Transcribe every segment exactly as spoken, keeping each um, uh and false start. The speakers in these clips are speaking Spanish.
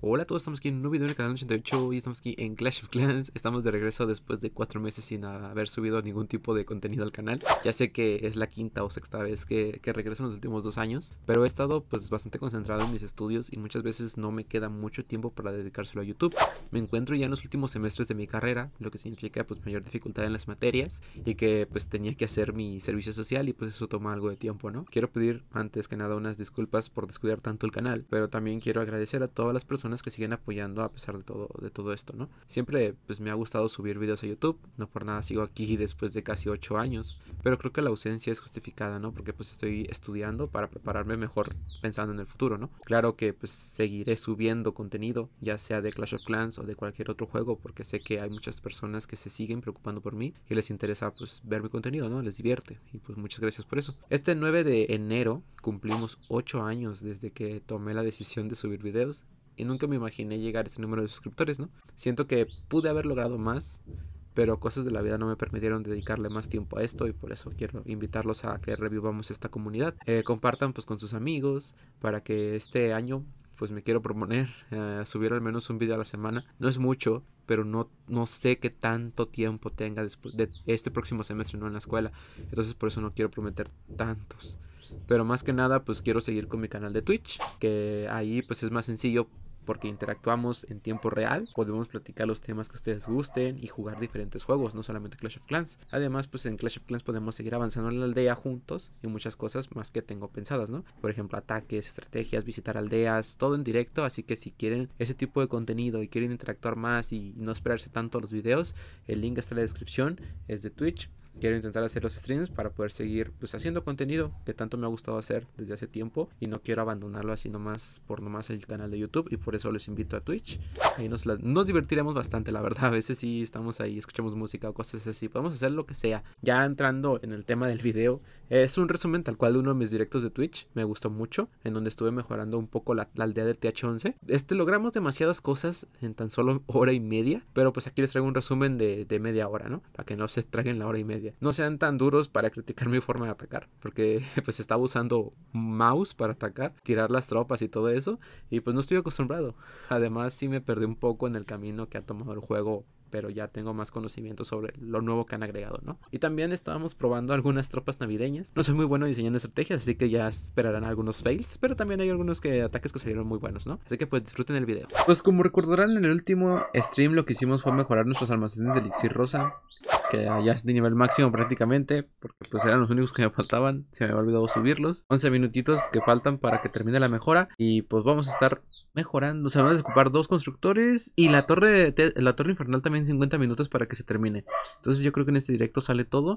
Hola a todos, estamos aquí en un nuevo video en el canal ochenta y ocho y estamos aquí en Clash of Clans. Estamos de regreso después de cuatro meses sin haber subido ningún tipo de contenido al canal. Ya sé que es la quinta o sexta vez que, que regreso en los últimos dos años, pero he estado pues bastante concentrado en mis estudios y muchas veces no me queda mucho tiempo para dedicárselo a YouTube. Me encuentro ya en los últimos semestres de mi carrera, lo que significa pues mayor dificultad en las materias y que pues tenía que hacer mi servicio social y pues eso toma algo de tiempo, ¿no? Quiero pedir antes que nada unas disculpas por descuidar tanto el canal, pero también quiero agradecer a todas las personas que siguen apoyando a pesar de todo, de todo esto, ¿no? Siempre pues me ha gustado subir videos a YouTube, no por nada sigo aquí después de casi ocho años, pero creo que la ausencia es justificada, ¿no? Porque pues estoy estudiando para prepararme mejor pensando en el futuro, ¿no? Claro que pues seguiré subiendo contenido, ya sea de Clash of Clans o de cualquier otro juego, porque sé que hay muchas personas que se siguen preocupando por mí y les interesa pues ver mi contenido, ¿no? Les divierte y pues muchas gracias por eso. Este nueve de enero cumplimos ocho años desde que tomé la decisión de subir videos. Y nunca me imaginé llegar a ese número de suscriptores, ¿no? Siento que pude haber logrado más, pero cosas de la vida no me permitieron dedicarle más tiempo a esto y por eso quiero invitarlos a que revivamos esta comunidad. Eh, compartan pues con sus amigos para que este año pues me quiero proponer eh, subir al menos un video a la semana. No es mucho, pero no, no sé qué tanto tiempo tenga después de este próximo semestre, no en la escuela. Entonces por eso no quiero prometer tantos. Pero más que nada pues quiero seguir con mi canal de Twitch, que ahí pues es más sencillo porque interactuamos en tiempo real, podemos platicar los temas que ustedes gusten y jugar diferentes juegos, no solamente Clash of Clans. Además pues en Clash of Clans podemos seguir avanzando en la aldea juntos y muchas cosas más que tengo pensadas, ¿no? Por ejemplo ataques, estrategias, visitar aldeas, todo en directo, así que si quieren ese tipo de contenido y quieren interactuar más y no esperarse tanto a los videos, el link está en la descripción, es de Twitch. Quiero intentar hacer los streams para poder seguir pues haciendo contenido que tanto me ha gustado hacer desde hace tiempo y no quiero abandonarlo así nomás por nomás el canal de YouTube y por eso les invito a Twitch. Ahí nos, la, nos divertiremos bastante, la verdad. A veces sí estamos ahí, escuchamos música o cosas así. Podemos hacer lo que sea. Ya entrando en el tema del video, es un resumen tal cual de uno de mis directos de Twitch. Me gustó mucho, en donde estuve mejorando un poco la, la aldea de T H once. Este, logramos demasiadas cosas en tan solo hora y media, pero pues aquí les traigo un resumen de, de media hora, ¿no? Para que no se traguen la hora y media. No sean tan duros para criticar mi forma de atacar, porque pues estaba usando mouse para atacar, tirar las tropas y todo eso, y pues no estoy acostumbrado. Además sí me perdí un poco en el camino que ha tomado el juego, pero ya tengo más conocimiento sobre lo nuevo que han agregado, ¿no? Y también estábamos probando algunas tropas navideñas. No soy muy bueno diseñando estrategias, así que ya esperarán algunos fails, pero también hay algunos que, ataques que salieron muy buenos, ¿no? Así que pues disfruten el video. Pues como recordarán en el último stream lo que hicimos fue mejorar nuestros almacenes de elixir rosa, que ya es de nivel máximo prácticamente, porque pues eran los únicos que me faltaban, se me había olvidado subirlos. once minutitos que faltan para que termine la mejora y pues vamos a estar mejorando. O sea, vamos a ocupar dos constructores y la torre, la torre infernal también cincuenta minutos para que se termine. Entonces yo creo que en este directo sale todo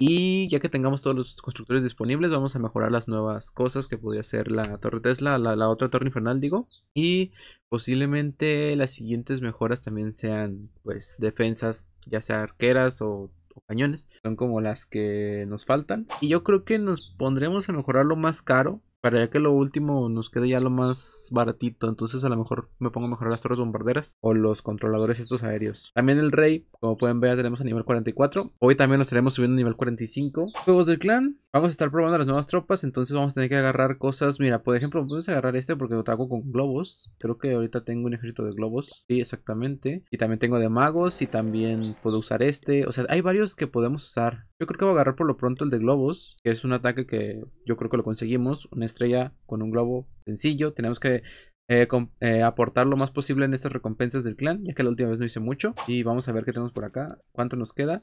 y ya que tengamos todos los constructores disponibles vamos a mejorar las nuevas cosas que podría ser la torre Tesla, la, la otra torre infernal digo, y posiblemente las siguientes mejoras también sean pues defensas, ya sea arqueras o, o cañones. Son como las que nos faltan y yo creo que nos pondremos a mejorar lo más caro para ya que lo último nos quede ya lo más baratito. Entonces a lo mejor me pongo a mejorar las torres bombarderas o los controladores estos aéreos. También el rey, como pueden ver, ya tenemos a nivel cuarenta y cuatro. Hoy también nos estaremos subiendo a nivel cuarenta y cinco. Juegos del clan. Vamos a estar probando las nuevas tropas. Entonces vamos a tener que agarrar cosas. Mira, por ejemplo, podemos agarrar este porque lo trago con globos. Creo que ahorita tengo un ejército de globos. Sí, exactamente. Y también tengo de magos. Y también puedo usar este. O sea, hay varios que podemos usar. Yo creo que voy a agarrar por lo pronto el de globos, que es un ataque que yo creo que lo conseguimos. Una estrella con un globo sencillo. Tenemos que eh, eh, aportar lo más posible en estas recompensas del clan, ya que la última vez no hice mucho. Y vamos a ver qué tenemos por acá. ¿Cuánto nos queda?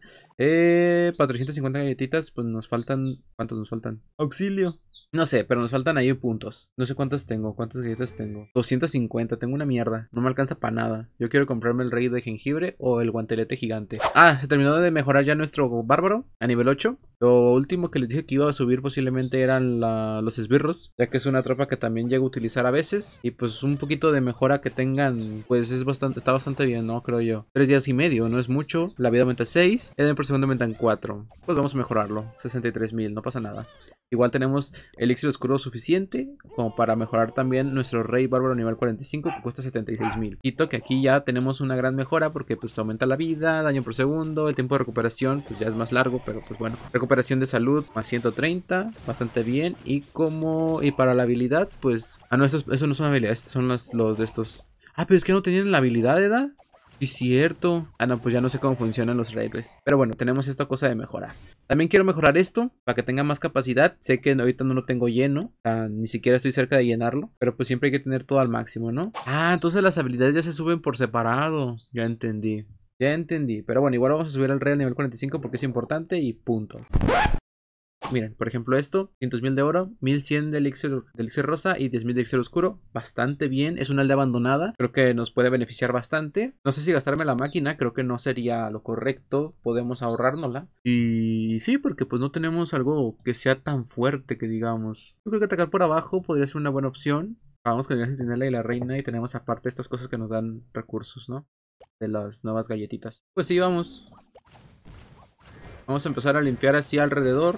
Eh, para trescientas cincuenta galletitas, pues nos faltan... ¿Cuántos nos faltan? ¡Auxilio! No sé, pero nos faltan ahí puntos. No sé cuántas tengo. ¿Cuántas galletas tengo? doscientas cincuenta. Tengo una mierda. No me alcanza para nada. Yo quiero comprarme el rey de jengibre o el guantelete gigante. Ah, se terminó de mejorar ya nuestro bárbaro a nivel ocho. Lo último que les dije que iba a subir posiblemente eran la, los esbirros, ya que es una tropa que también llego a utilizar a veces. Y pues un poquito de mejora que tengan, pues es bastante, está bastante bien, ¿no? Creo yo. Tres días y medio, no es mucho. La vida aumenta seis. El por segundo aumenta en cuatro. Pues vamos a mejorarlo. sesenta y tres mil, no pasa nada. Igual tenemos elixir oscuro suficiente como para mejorar también nuestro rey bárbaro nivel cuarenta y cinco, que cuesta setenta y seis mil. Quito que aquí ya tenemos una gran mejora porque pues aumenta la vida, daño por segundo, el tiempo de recuperación pues ya es más largo, pero pues bueno. Recuperación de salud más ciento treinta, bastante bien. Y como y para la habilidad pues... Ah no, eso, eso no son habilidades, estos son los, los de estos... Ah, pero es que no tenían la habilidad, ¿verdad? Sí, cierto. Ah, no, pues ya no sé cómo funcionan los railways. Pero bueno, tenemos esta cosa de mejorar. También quiero mejorar esto para que tenga más capacidad. Sé que ahorita no lo tengo lleno. O sea, ni siquiera estoy cerca de llenarlo. Pero pues siempre hay que tener todo al máximo, ¿no? Ah, entonces las habilidades ya se suben por separado. Ya entendí. Ya entendí. Pero bueno, igual vamos a subir el rey al nivel cuarenta y cinco porque es importante y punto. Miren, por ejemplo esto, quinientos mil de oro, mil cien de elixir, de elixir rosa y diez mil de elixir oscuro. Bastante bien, es una aldea abandonada, creo que nos puede beneficiar bastante. No sé si gastarme la máquina, creo que no sería lo correcto, podemos ahorrárnosla. Y sí, porque pues no tenemos algo que sea tan fuerte que digamos. Yo creo que atacar por abajo podría ser una buena opción. Vamos con el centinela y la reina y tenemos aparte estas cosas que nos dan recursos, ¿no? De las nuevas galletitas. Pues sí, vamos. Vamos a empezar a limpiar así alrededor.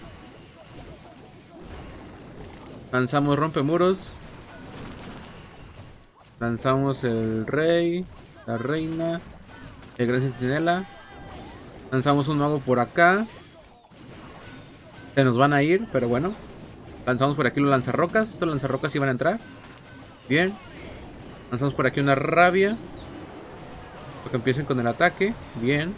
Lanzamos rompemuros. Lanzamos el rey, la reina, el gran centinela. Lanzamos un mago por acá. Se nos van a ir, pero bueno. Lanzamos por aquí los lanzarrocas. Estos lanzarrocas iban a entrar. Bien. Lanzamos por aquí una rabia. Para que empiecen con el ataque. Bien.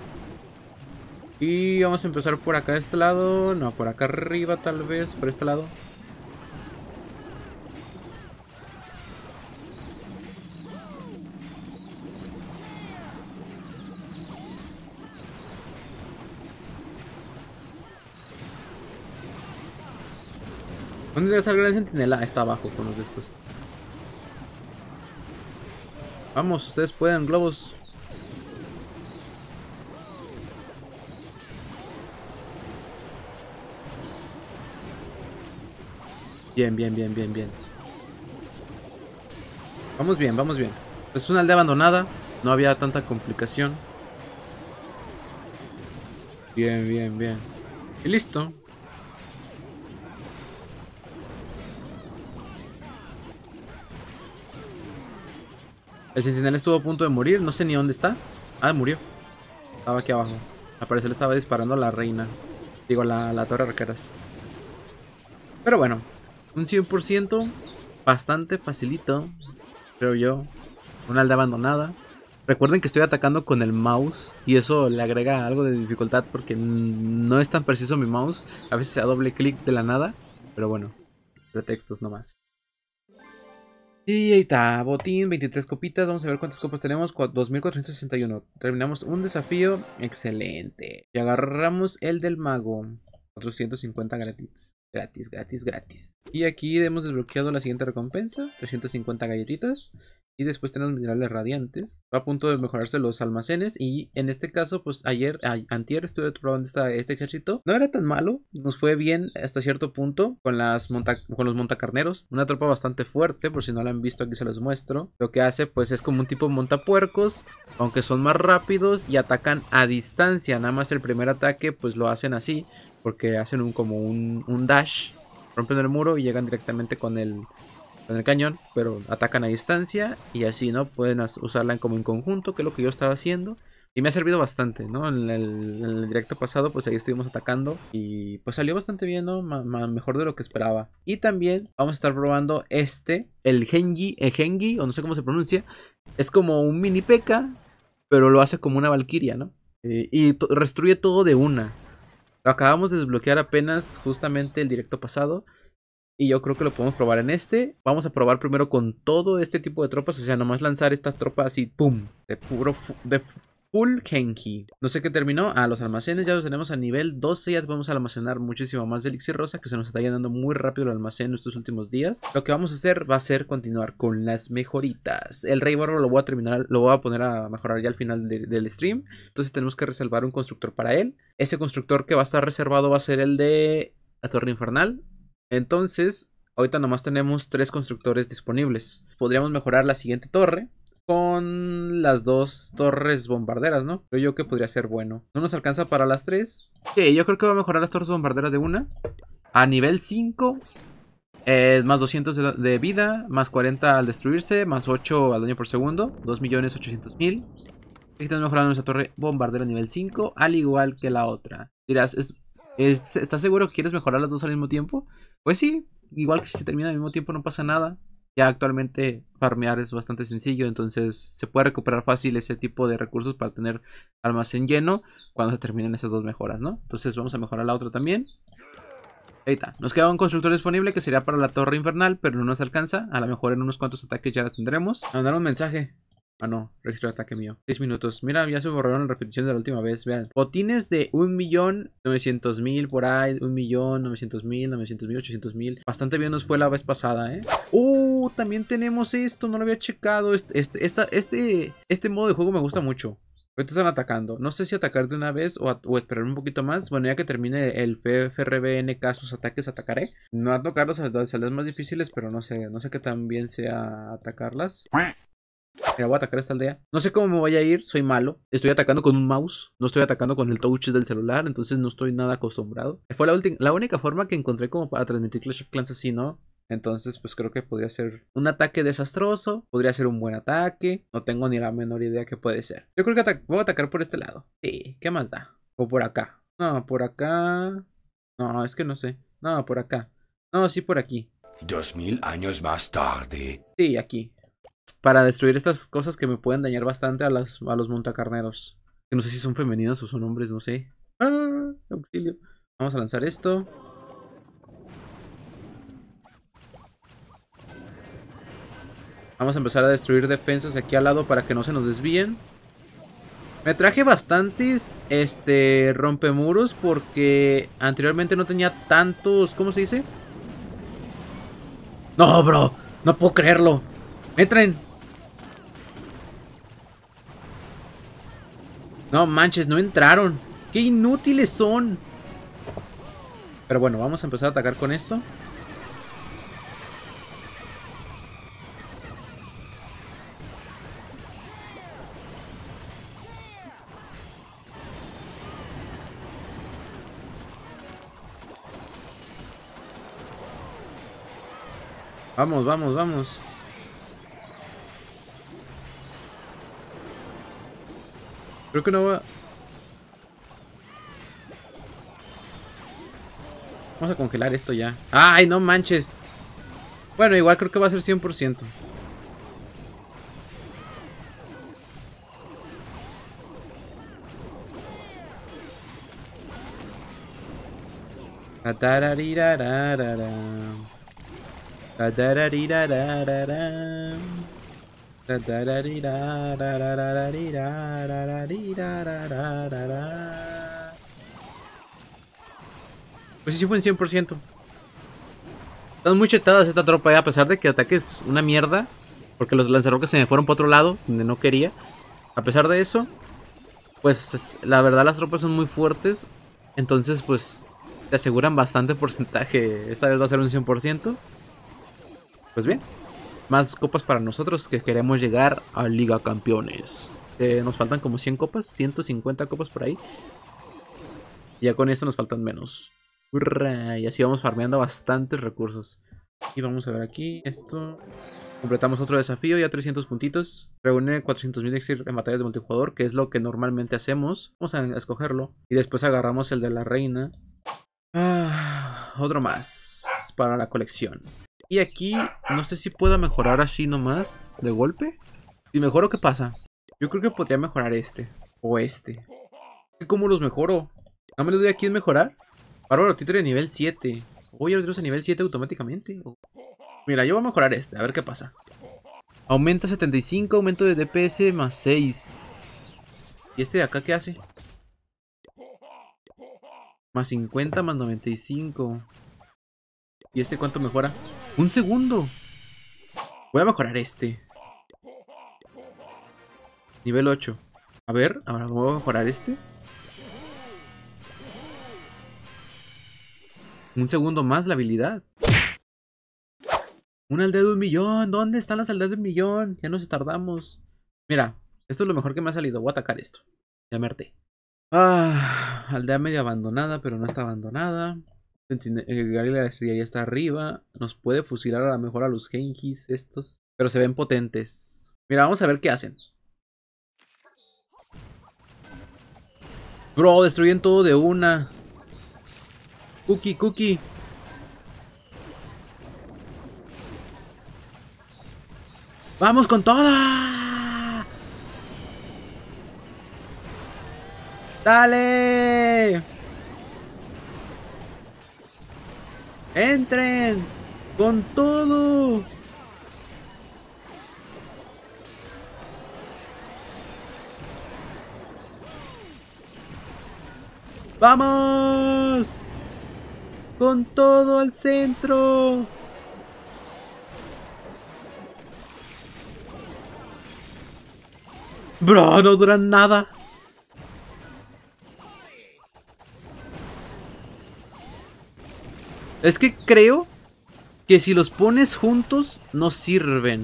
Y vamos a empezar por acá de este lado. No, por acá arriba tal vez. Por este lado. ¿Dónde está el gran centinela? Está abajo con los de estos. Vamos, ustedes pueden, globos. Bien, bien, bien, bien, bien. Vamos bien, vamos bien. Es una aldea abandonada. No había tanta complicación. Bien, bien, bien. Y listo. El centinela estuvo a punto de morir. No sé ni dónde está. Ah, murió. Estaba aquí abajo. Al parecer le estaba disparando a la reina. Digo, la, la torre arqueras. Pero bueno. Un cien por ciento. Bastante facilito. Creo yo. Una aldea abandonada. Recuerden que estoy atacando con el mouse. Y eso le agrega algo de dificultad. Porque no es tan preciso mi mouse. A veces se da doble clic de la nada. Pero bueno. Pretextos nomás. Y ahí está, botín, veintitrés copitas, vamos a ver cuántas copas tenemos, dos mil cuatrocientos sesenta y uno. Terminamos un desafío, excelente. Y agarramos el del mago, cuatrocientos cincuenta gratis, gratis, gratis, gratis. Y aquí hemos desbloqueado la siguiente recompensa, trescientas cincuenta galletitas. Y después tenemos minerales radiantes. Va a punto de mejorarse los almacenes. Y en este caso, pues ayer, a, antier estuve probando esta, este ejército. No era tan malo. Nos fue bien hasta cierto punto con, las monta, con los montacarneros. Una tropa bastante fuerte. Por si no la han visto, aquí se los muestro. Lo que hace pues es como un tipo montapuercos. Aunque son más rápidos y atacan a distancia. Nada más el primer ataque pues lo hacen así. Porque hacen un, como un, un dash. Rompen el muro y llegan directamente con el... con el cañón, pero atacan a distancia y así, ¿no? Pueden usarla como en conjunto, que es lo que yo estaba haciendo. Y me ha servido bastante, ¿no? En el, en el directo pasado, pues ahí estuvimos atacando y pues salió bastante bien, ¿no? Ma ma mejor de lo que esperaba. Y también vamos a estar probando este, el Genji, el Genji, o no sé cómo se pronuncia. Es como un mini P K, pero lo hace como una Valkyria, ¿no? Eh, y destruye todo de una. Lo acabamos de desbloquear apenas justamente el directo pasado. Y yo creo que lo podemos probar en este. Vamos a probar primero con todo este tipo de tropas. O sea, nomás lanzar estas tropas así, ¡pum! De puro, de full Genji. No sé qué terminó. Ah, los almacenes ya los tenemos a nivel doce. Ya podemos almacenar muchísimo más de elixir rosa, que se nos está llenando muy rápido el almacén estos últimos días. Lo que vamos a hacer va a ser continuar con las mejoritas. El rey bárbaro lo voy a terminar, lo voy a poner a mejorar ya al final de, del stream. Entonces tenemos que reservar un constructor para él. Ese constructor que va a estar reservado va a ser el de la torre infernal. Entonces, ahorita nomás tenemos tres constructores disponibles. Podríamos mejorar la siguiente torre con las dos torres bombarderas, ¿no? Creo yo que podría ser bueno. ¿No nos alcanza para las tres? Sí, yo creo que va a mejorar las torres bombarderas de una. A nivel cinco, eh, más doscientos de, de vida, más cuarenta al destruirse, más ocho al daño por segundo, dos millones ochocientos mil. Aquí estamos mejorando nuestra torre bombardera a nivel cinco, al igual que la otra. Dirás, ¿es, es, ¿estás seguro que quieres mejorar las dos al mismo tiempo? Pues sí, igual que si se termina al mismo tiempo no pasa nada. Ya actualmente farmear es bastante sencillo, entonces se puede recuperar fácil ese tipo de recursos para tener almacén lleno cuando se terminen esas dos mejoras, ¿no? Entonces vamos a mejorar la otra también. Ahí está. Nos queda un constructor disponible que sería para la torre infernal, pero no nos alcanza. A lo mejor en unos cuantos ataques ya la tendremos. Mandar un mensaje. Ah, no. Registro de ataque mío. seis minutos. Mira, ya se borraron la repetición de la última vez. Vean. Botines de un millón novecientos mil por ahí. un millón novecientos mil, novecientos mil, ochocientos mil. Bastante bien nos fue la vez pasada, ¿eh? Uh, también tenemos esto. No lo había checado. Este, este, esta, este, este modo de juego me gusta mucho. Ahorita están atacando. No sé si atacar de una vez o, a, o esperar un poquito más. Bueno, ya que termine el F R B N K sus ataques, atacaré. No a tocar las salidas más difíciles, pero no sé. No sé qué tan bien sea atacarlas. Mira, voy a atacar esta aldea. No sé cómo me voy a ir, soy malo. Estoy atacando con un mouse. No estoy atacando con el touch del celular, entonces no estoy nada acostumbrado. Fue la, la única forma que encontré como para transmitir Clash of Clans así, ¿no? Entonces, pues creo que podría ser un ataque desastroso. Podría ser un buen ataque. No tengo ni la menor idea qué puede ser. Yo creo que voy a atacar por este lado. Sí, ¿qué más da? O por acá. No, por acá. No, es que no sé. No, por acá. No, sí, por aquí. Dos mil años más tarde. Sí, aquí. Para destruir estas cosas que me pueden dañar bastante a, las, a los montacarneros. Que no sé si son femeninos o son hombres, no sé. ¡Ah! Auxilio. Vamos a lanzar esto. Vamos a empezar a destruir defensas aquí al lado para que no se nos desvíen. Me traje bastantes este, rompemuros porque anteriormente no tenía tantos... ¿Cómo se dice? No, bro. No puedo creerlo. Entren. No manches, no entraron. ¡Qué inútiles son! Pero bueno, vamos a empezar a atacar con esto. Vamos, vamos, vamos. Creo que no va... Vamos a congelar esto ya. ¡Ay, no manches! Bueno, igual creo que va a ser cien por ciento. Pues sí fue en cien por ciento. Están muy chetadas esta tropa, ¿eh? A pesar de que el ataque es una mierda. Porque los lanzarroques se me fueron para otro lado, donde no quería. A pesar de eso, pues la verdad las tropas son muy fuertes. Entonces pues te aseguran bastante porcentaje. Esta vez va a ser un cien por ciento. Pues bien, más copas para nosotros que queremos llegar a Liga Campeones. Eh, nos faltan como cien copas, ciento cincuenta copas por ahí. Y ya con esto nos faltan menos. ¡Hurra! Y así vamos farmeando bastantes recursos. Y vamos a ver aquí esto. Completamos otro desafío, ya trescientos puntitos. Reúne cuatrocientos mil exir en batallas de multijugador, que es lo que normalmente hacemos. Vamos a escogerlo. Y después agarramos el de la reina. Ah, otro más para la colección. Y aquí no sé si pueda mejorar así nomás de golpe. Si mejoro, ¿qué pasa? Yo creo que podría mejorar este o este. ¿Cómo los mejoro? ¿No me lo doy aquí en mejorar? Bárbaro títere nivel siete. Oye, los a nivel siete automáticamente. Mira, yo voy a mejorar este, a ver qué pasa. Aumenta setenta y cinco, aumento de D P S más seis. ¿Y este de acá qué hace? Más cincuenta, más noventa y cinco. ¿Y este cuánto mejora? ¡Un segundo! Voy a mejorar este. Nivel ocho. A ver, ahora voy a mejorar este. Un segundo más la habilidad. Una aldea de un millón. ¿Dónde están las aldeas de un millón? Ya nos tardamos. Mira, esto es lo mejor que me ha salido. Voy a atacar esto. Ya me harté. Ah, aldea medio abandonada, pero no está abandonada. El Galila ya está arriba. Nos puede fusilar a lo mejor a los Genkis estos. Pero se ven potentes. Mira, vamos a ver qué hacen. Bro, destruyen todo de una. Cookie, cookie. ¡Vamos con toda! ¡Dale! ¡Entren! ¡Con todo! ¡Vamos! ¡Con todo al centro! Bro, no duran nada. Es que creo que si los pones juntos no sirven.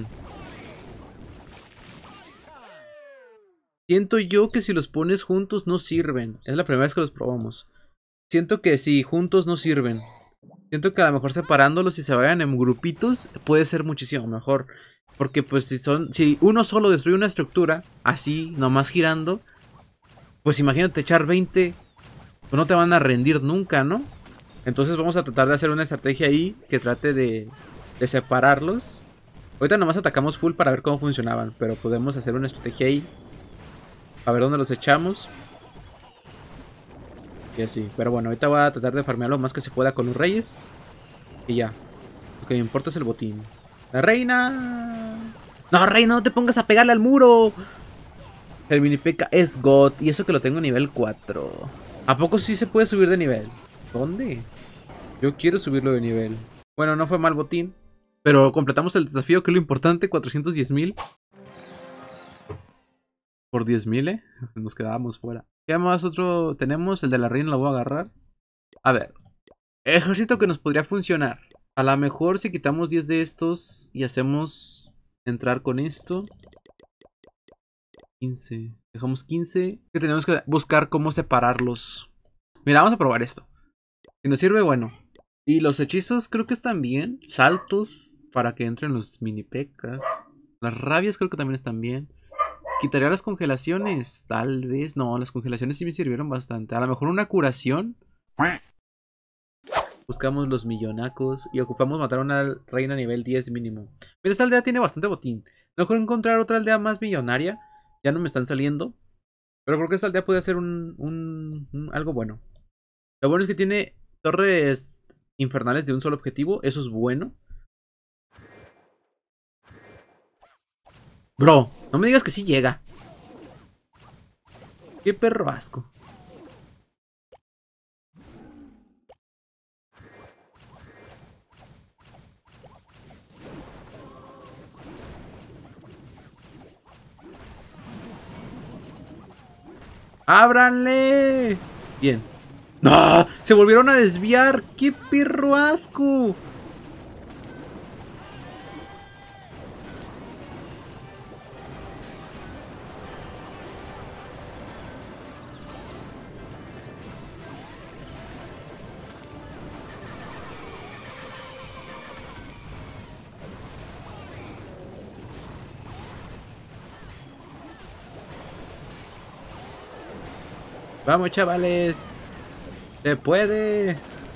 Siento yo que si los pones juntos no sirven. Es la primera vez que los probamos. Siento que si juntos no sirven. Siento que a lo mejor separándolos y se vayan en grupitos puede ser muchísimo mejor. Porque pues si son, si uno solo destruye una estructura, así, nomás girando, pues imagínate echar veinte, pues no te van a rendir nunca, ¿no? Entonces vamos a tratar de hacer una estrategia ahí que trate de, de separarlos. Ahorita nomás atacamos full para ver cómo funcionaban, pero podemos hacer una estrategia ahí. A ver dónde los echamos. Y así, pero bueno, ahorita voy a tratar de farmear lo más que se pueda con los reyes. Y ya, lo que me importa es el botín. ¡La reina! ¡No, reina, no te pongas a pegarle al muro! El mini P K es God. Y eso que lo tengo a nivel cuatro. ¿A poco sí se puede subir de nivel? ¿Dónde? Yo quiero subirlo de nivel. Bueno, no fue mal botín. Pero completamos el desafío, que es lo importante. cuatrocientos diez mil. Por diez mil, eh. Nos quedábamos fuera. ¿Qué más otro tenemos? El de la reina lo voy a agarrar. A ver. Ejército que nos podría funcionar. A lo mejor si quitamos diez de estos y hacemos entrar con esto. quince. Dejamos quince. Que tenemos que buscar cómo separarlos. Mira, vamos a probar esto. Si nos sirve, bueno. Y los hechizos creo que están bien. Saltos para que entren los mini pecas. Las rabias creo que también están bien. Quitaría las congelaciones. Tal vez. No, las congelaciones sí me sirvieron bastante. A lo mejor una curación. Buscamos los millonacos y ocupamos matar a una reina a nivel diez mínimo. Mira, esta aldea tiene bastante botín. Mejor encontrar otra aldea más millonaria. Ya no me están saliendo. Pero creo que esta aldea puede ser un, un, un algo bueno. Lo bueno es que tiene torres infernales de un solo objetivo. Eso es bueno. Bro, no me digas que sí llega. Qué perro asco. ¡Ábranle! Bien. ¡No! ¡Se volvieron a desviar! ¡Qué perro asco! Vamos, chavales. Se puede.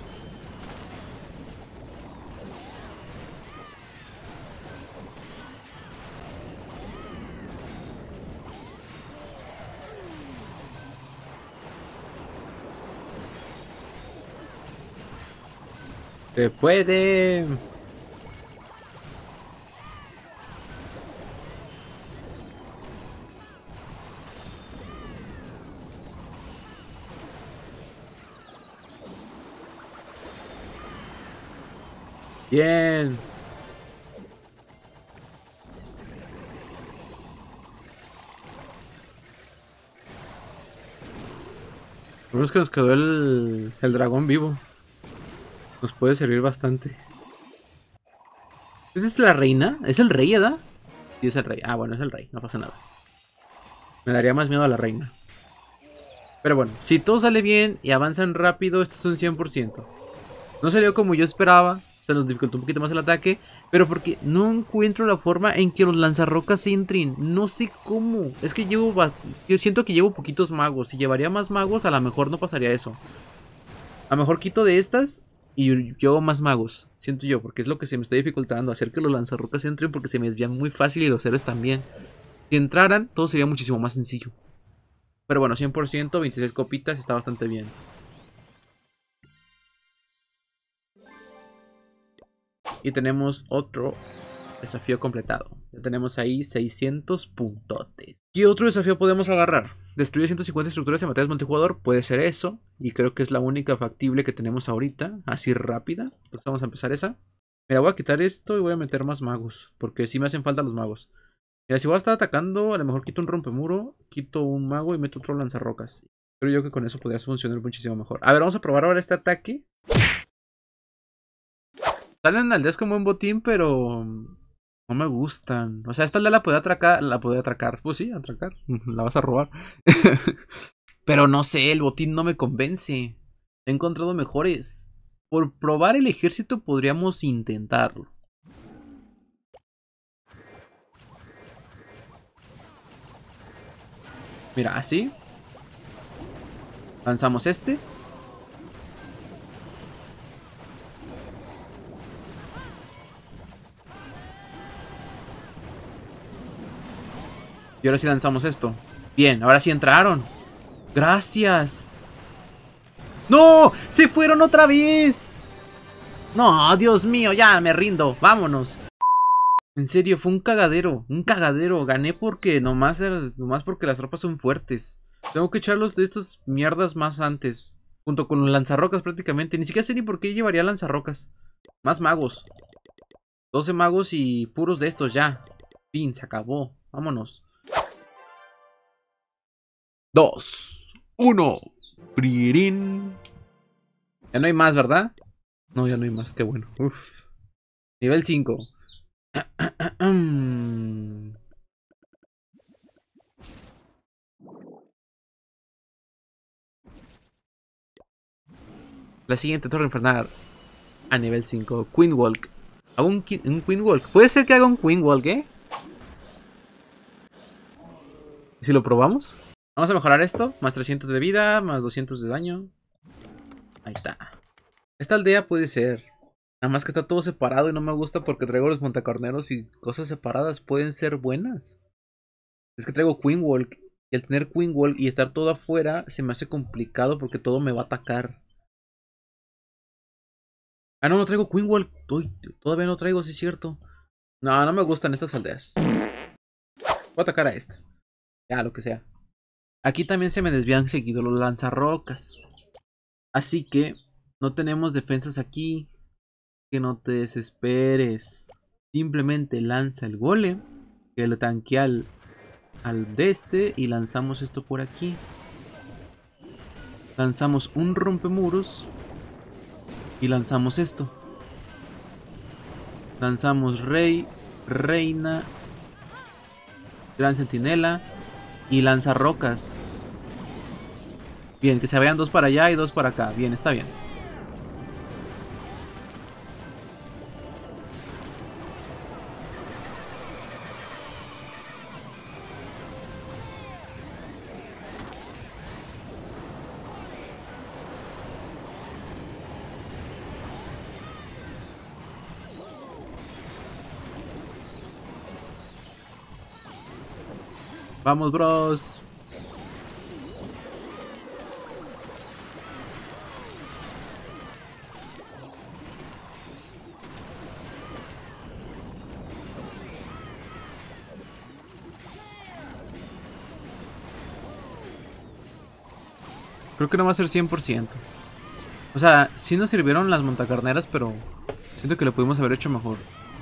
Se puede. Bien. Vemos que nos quedó el, el dragón vivo. Nos puede servir bastante. ¿Esa es la reina? ¿Es el rey, edad? Sí, es el rey. Ah, bueno, es el rey. No pasa nada. Me daría más miedo a la reina. Pero bueno, si todo sale bien y avanzan rápido, esto es un cien por ciento. No salió como yo esperaba. Se nos dificultó un poquito más el ataque. Pero porque no encuentro la forma en que los lanzarrocas entren. No sé cómo. Es que llevo... Yo siento que llevo poquitos magos. Si llevaría más magos, a lo mejor no pasaría eso. A lo mejor quito de estas Y yo más magos, siento yo, porque es lo que se me está dificultando, hacer que los lanzarrocas entren porque se me desvían muy fácil y los héroes también. Si entraran, todo sería muchísimo más sencillo. Pero bueno, cien por ciento, veintiséis copitas, está bastante bien. Y tenemos otro desafío completado. Ya tenemos ahí seiscientos puntotes. ¿Qué otro desafío podemos agarrar? Destruye ciento cincuenta estructuras de materiales multijugador. Puede ser eso. Y creo que es la única factible que tenemos ahorita. Así rápida. Entonces vamos a empezar esa. Mira, voy a quitar esto y voy a meter más magos. Porque sí me hacen falta los magos. Mira, si voy a estar atacando, a lo mejor quito un rompemuro, quito un mago y meto otro lanzarrocas. Creo yo que con eso podría funcionar muchísimo mejor. A ver, vamos a probar ahora este ataque. Salen aldeas como un botín, pero no me gustan. O sea, esta aldea la podía atracar, la podía atracar. Pues sí, atracar. La vas a robar. Pero no sé, el botín no me convence. He encontrado mejores. Por probar el ejército podríamos intentarlo. Mira, así. Lanzamos este. Y ahora sí lanzamos esto. Bien, ahora sí entraron. Gracias. ¡No! ¡Se fueron otra vez! No, Dios mío, ya me rindo. Vámonos. En serio, fue un cagadero. Un cagadero. Gané porque nomás, era, nomás porque las tropas son fuertes. Tengo que echarlos de estas mierdas más antes. Junto con los lanzarrocas prácticamente. Ni siquiera sé ni por qué llevaría lanzarrocas. Más magos. doce magos y puros de estos ya. Fin, se acabó. Vámonos. Dos. Uno. Pririn. Ya no hay más, ¿verdad? No, ya no hay más. Qué bueno. Uf. Nivel cinco. La siguiente torre infernal a nivel cinco. Queen Walk. Hago un, un Queen Walk. Puede ser que haga un Queen Walk, ¿eh? ¿Y si lo probamos? Vamos a mejorar esto. Más trescientos de vida, más doscientos de daño. Ahí está. Esta aldea puede ser. Nada más que está todo separado y no me gusta porque traigo los montacarneros y cosas separadas pueden ser buenas. Es que traigo Queen Walk. Y al tener Queen Walk y estar todo afuera se me hace complicado porque todo me va a atacar. Ah, no, no traigo Queen Walk. Uy, todavía no traigo, sí es cierto. No, no me gustan estas aldeas. Voy a atacar a esta. Ya, lo que sea. Aquí también se me desvían seguido los lanzarrocas. Así que no tenemos defensas aquí. Que no te desesperes. Simplemente lanza el golem. Que lo tanquea al, al de este. Y lanzamos esto por aquí. Lanzamos un rompemuros. Y lanzamos esto. Lanzamos rey, reina, gran centinela y lanzarrocas. Bien, que se vayan dos para allá y dos para acá. Bien, está bien. Vamos, bros. Creo que no va a ser cien por ciento. O sea, sí nos sirvieron las montacarneras, pero siento que lo pudimos haber hecho mejor.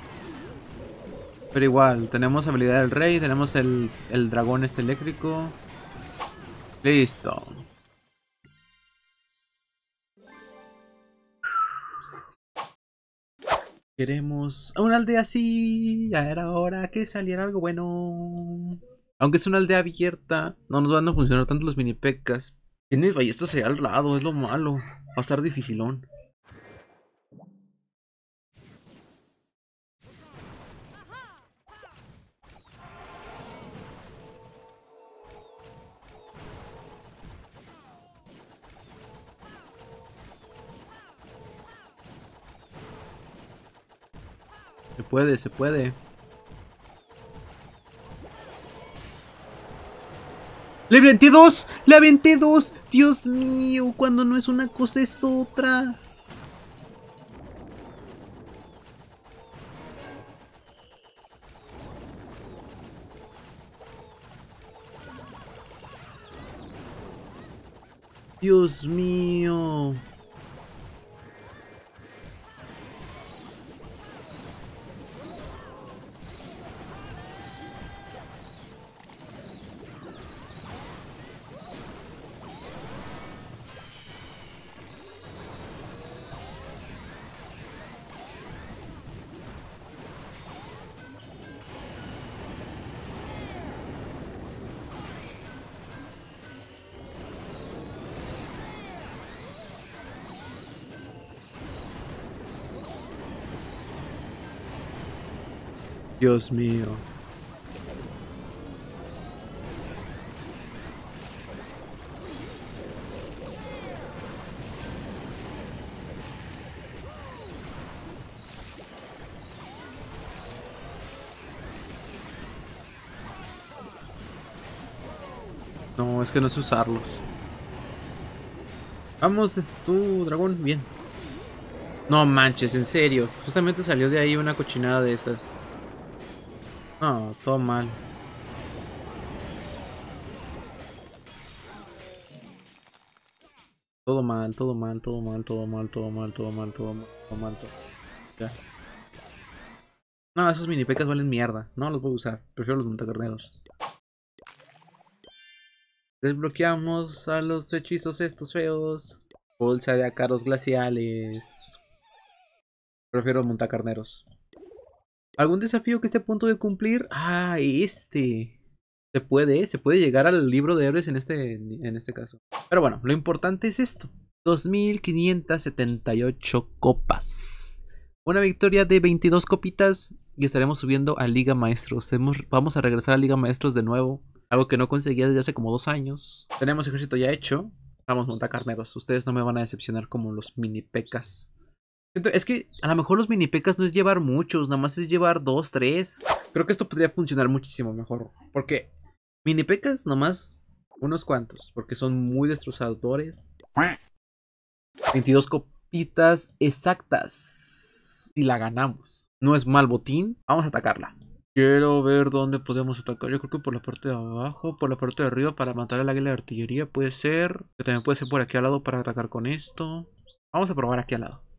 Pero igual, tenemos habilidad del rey, tenemos el, el dragón este eléctrico. Listo. Queremos una aldea así. Ya era hora que saliera algo bueno. Aunque es una aldea abierta, no nos van a funcionar tanto los mini pecas. Tiene ballestas allá al lado, es lo malo. Va a estar dificilón. puede, se puede. ¡Le aventé dos! ¡Le aventé dos! ¡Dios mío! Cuando no es una cosa es otra. Dios mío. Dios mío. No, es que no es usarlos. Vamos, tú, dragón, bien. No manches, en serio. Justamente salió de ahí una cochinada de esas. No, todo mal. Todo mal, todo mal, todo mal, todo mal, todo mal, todo mal, todo mal, todo mal, todo mal. Ya. No, esos mini pecas valen mierda. No los voy a usar. Prefiero los montacarneros. Desbloqueamos a los hechizos estos feos. Bolsa de ácaros glaciales. Prefiero montacarneros. ¿Algún desafío que esté a punto de cumplir? Ah, este. Se puede, se puede llegar al libro de héroes en este, en este caso. Pero bueno, lo importante es esto. dos mil quinientas setenta y ocho copas. Una victoria de veintidós copitas y estaremos subiendo a Liga Maestros. Hemos, vamos a regresar a Liga Maestros de nuevo. Algo que no conseguía desde hace como dos años. Tenemos ejército ya hecho. Vamos, montacarneros. Ustedes no me van a decepcionar como los mini pecas. Es que a lo mejor los mini pecas no es llevar muchos, nada más es llevar dos, tres. Creo que esto podría funcionar muchísimo mejor. Porque mini pecas nomás unos cuantos, porque son muy destrozadores. veintidós copitas exactas. Si la ganamos. No es mal botín. Vamos a atacarla. Quiero ver dónde podemos atacar. Yo creo que por la parte de abajo, por la parte de arriba para matar al águila de artillería puede ser. Que también puede ser por aquí al lado para atacar con esto. Vamos a probar aquí al lado.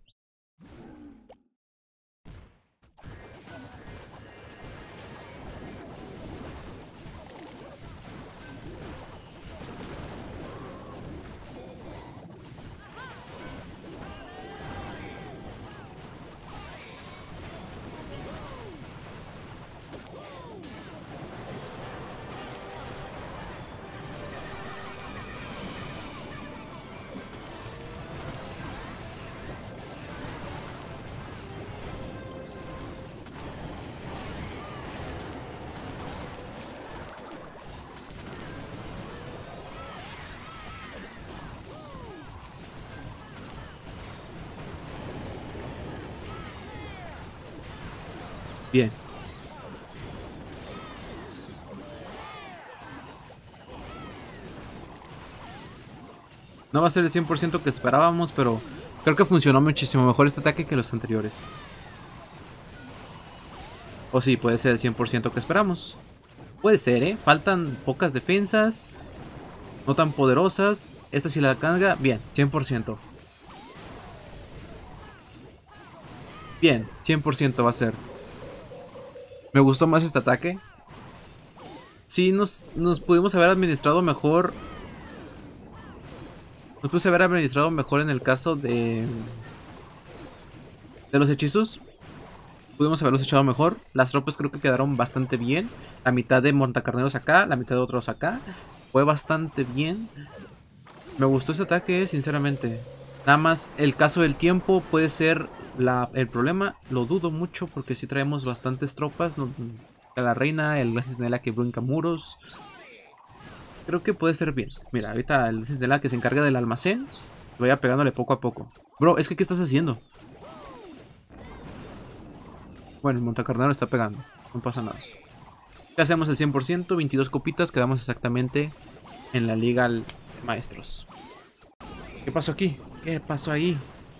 Bien. No va a ser el cien por ciento que esperábamos, pero creo que funcionó muchísimo mejor este ataque que los anteriores. O sí, puede ser el cien por ciento que esperamos. Puede ser, ¿eh? Faltan pocas defensas. No tan poderosas. Esta sí la carga. Bien, cien por ciento. Bien, cien por ciento va a ser. Me gustó más este ataque. Sí, nos, nos pudimos haber administrado mejor. Nos pudimos haber administrado mejor en el caso de... De los hechizos. Pudimos haberlos echado mejor. Las tropas creo que quedaron bastante bien. La mitad de montacarneros acá, la mitad de otros acá. Fue bastante bien. Me gustó ese ataque, sinceramente. Nada más el caso del tiempo puede ser la, el problema. Lo dudo mucho porque sí traemos bastantes tropas. No, la reina, el centinela que brinca muros. Creo que puede ser bien. Mira, ahorita el centinela que se encarga del almacén. Vaya pegándole poco a poco. Bro, es que ¿qué estás haciendo? Bueno, el Montacarnero está pegando. No pasa nada. Ya hacemos el cien por ciento. veintidós copitas. Quedamos exactamente en la Liga Maestros. ¿Qué pasó aquí? ¿Qué pasó ahí?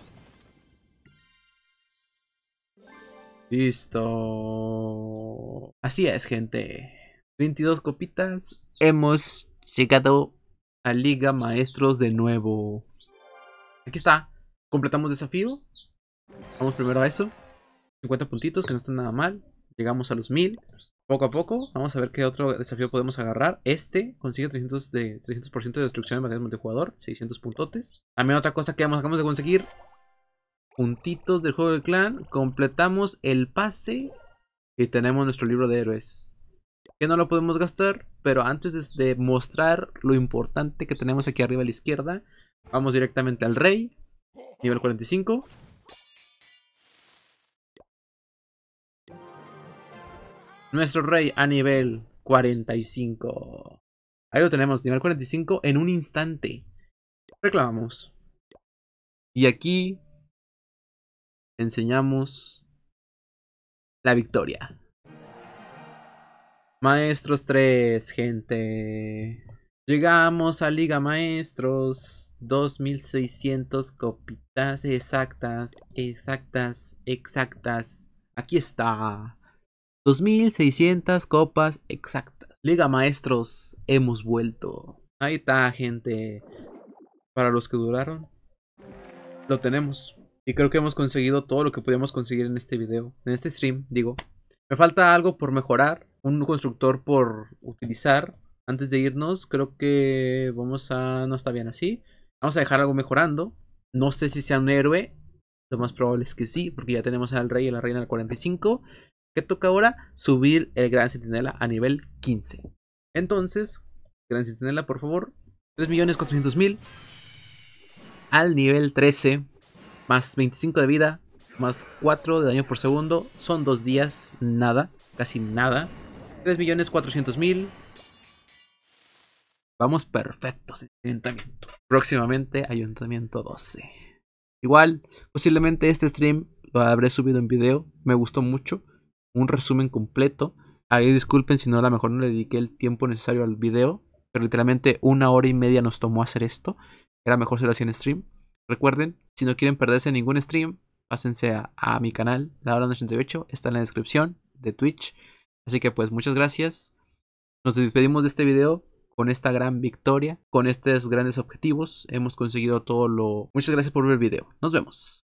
Listo. Así es, gente. veintidós copitas. Hemos llegado a Liga Maestros de nuevo. Aquí está. Completamos desafío. Vamos primero a eso. cincuenta puntitos, que no está nada mal. Llegamos a los mil. Poco a poco. Vamos a ver qué otro desafío podemos agarrar. Este consigue trescientos de, trescientos por ciento de destrucción de material multijugador. seiscientos puntotes. También otra cosa que acabamos de conseguir. Puntitos del juego del clan. Completamos el pase. Y tenemos nuestro libro de héroes. Que no lo podemos gastar. Pero antes de mostrar lo importante que tenemos aquí arriba a la izquierda. Vamos directamente al rey. Nivel cuarenta y cinco. Nuestro rey a nivel cuarenta y cinco. Ahí lo tenemos, nivel cuarenta y cinco en un instante. Reclamamos. Y aquí enseñamos la victoria. Maestros tres, gente. Llegamos a Liga Maestros. dos mil seiscientos copitas exactas, exactas, exactas. Aquí está. dos mil seiscientas copas exactas. Liga Maestros, hemos vuelto. Ahí está, gente. Para los que duraron, lo tenemos. Y creo que hemos conseguido todo lo que podíamos conseguir en este video. En este stream, digo. Me falta algo por mejorar. Un constructor por utilizar. Antes de irnos, creo que vamos a... No está bien así. Vamos a dejar algo mejorando. No sé si sea un héroe. Lo más probable es que sí, porque ya tenemos al rey y a la reina al cuarenta y cinco. Que toca ahora subir el Gran Centinela a nivel quince. Entonces, Gran Centinela, por favor. tres millones cuatrocientos mil. Al nivel trece. Más veinticinco de vida. Más cuatro de daño por segundo. Son dos días. Nada. Casi nada. tres millones cuatrocientos mil. Vamos perfectos en ayuntamiento. Próximamente ayuntamiento doce. Igual, posiblemente este stream lo habré subido en video. Me gustó mucho. Un resumen completo. Ahí disculpen si no, a lo mejor no le dediqué el tiempo necesario al video. Pero literalmente una hora y media nos tomó hacer esto. Era mejor si lo hacía en stream. Recuerden, si no quieren perderse ningún stream, pásense a, a mi canal, La Hora ochenta y ocho. Está en la descripción de Twitch. Así que pues muchas gracias. Nos despedimos de este video con esta gran victoria. Con estos grandes objetivos. Hemos conseguido todo lo... Muchas gracias por ver el video. Nos vemos.